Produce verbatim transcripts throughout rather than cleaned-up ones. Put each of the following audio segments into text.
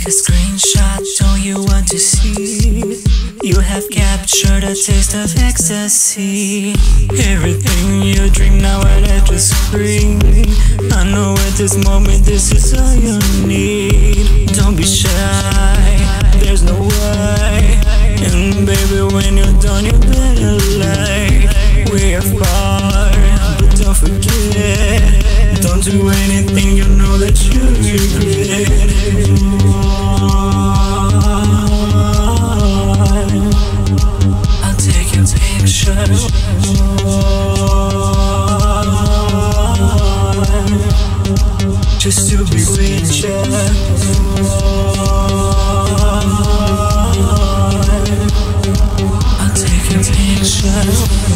Take a screenshot, don't you want to see? You have captured a taste of ecstasy. Everything you dream now right at the screen. I know at this moment this is all you need. Don't be shy, there's no way. And baby, when you're done, you better like. We are far, but don't forget. Don't do anything you know that you regret. I'll take your picture just to be with you. I'll take your picture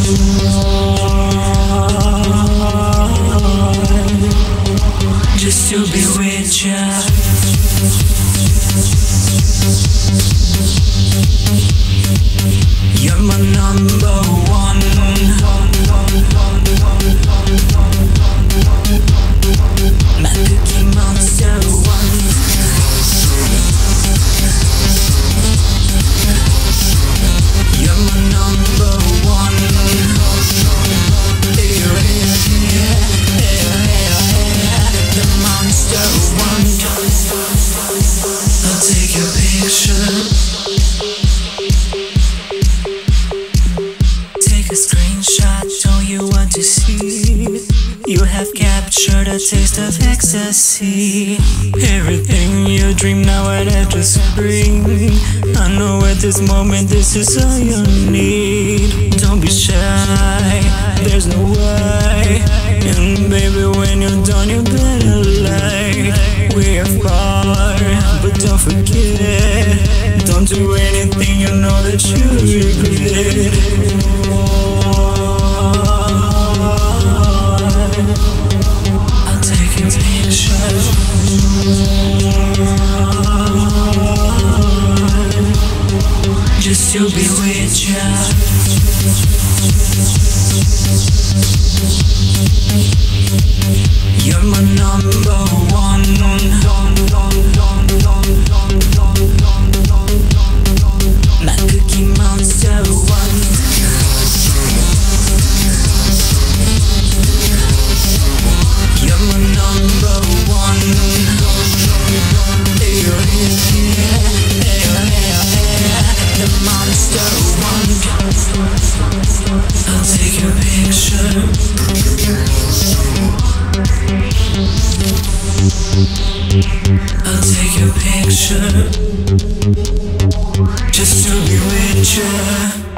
just to be with you. You're my number one. My Cookie Monster one. You're my number one. The monster one. I'll take your picture. Take a screenshot, don't you want to see? You have captured a taste of ecstasy. Everything you dream now right at the screen. I know at this moment this is all you need. Don't be shy, there's no way. And baby, when you're done, you better like. We are far, but don't forget. Don't do anything you know that you regret. I'll take your picture just to be with you. You're my number one. My Cookie Monster one. You're my number one. The monster one. I'll take your picture I'll take your picture just to be with you.